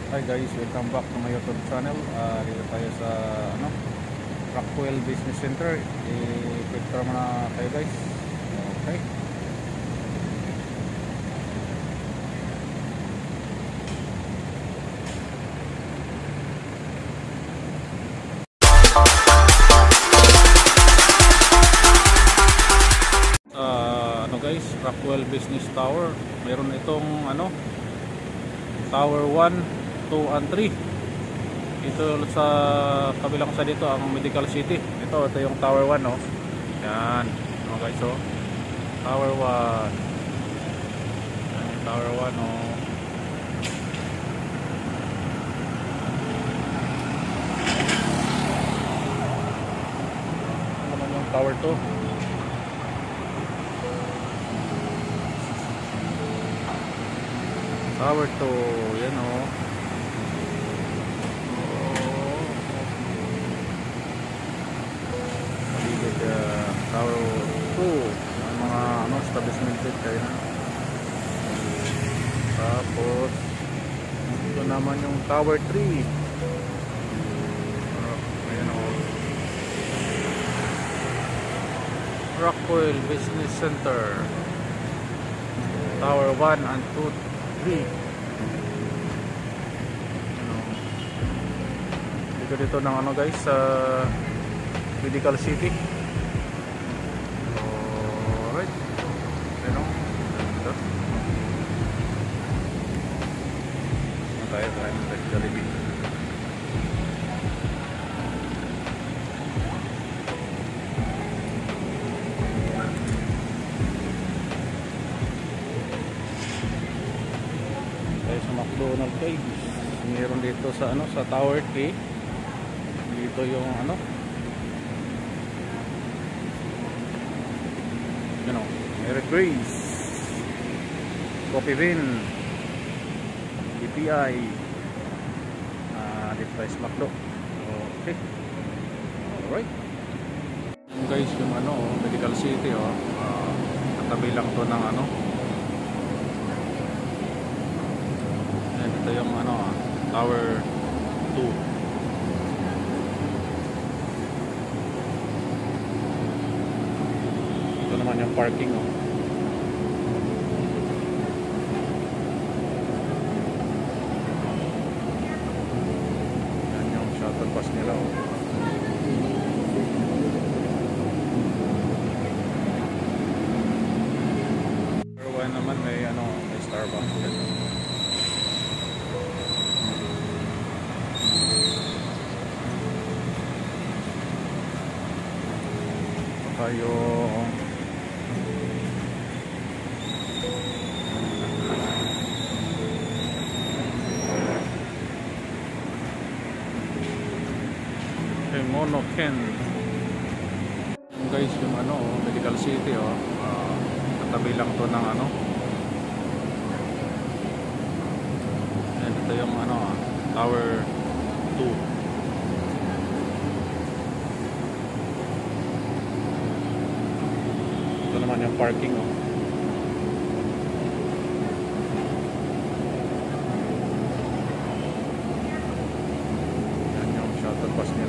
Hi guys, welcome back to my YouTube channel. Dito tayo sa Rockwell Business Center. I-picture muna tayo guys. Okay. Guys, Rockwell Business Tower. Meron itong Tower 1, 2 and 3. Ito sa kabilang sa dito ang Medical City. Ito yung Tower 1, no. Yan, guys, so Tower 1. Yan yung Tower 1, no. Ano naman yung Tower 2? Tower 2, yan o. Paligid Tower 2. Ang mga establishment kayo na. Tapos ito naman yung Tower 3. Ayan o. Rockwell Business Center. Tower 1 and 2. Dito ng guys sa Medical City. Alright. Ano? Dito. Tayo ng Jollibee. Sa McDonald's guys, meron dito sa sa Tower 3. Dito yung Mary Grace, Coffee Bean, DPI, dito tayo sa McDo. Okay, alright guys, yung Medical City katabi lang to ng ito yung Tower 2. Ito naman yung parking yan yung shuttle bus nila Tower 1 naman may may Starbucks dito. Tayo Monoken guys, yung Medical City katabi lang to ng ito yung Tower 2. Ito naman yung parking yan yung shuttle bus niya.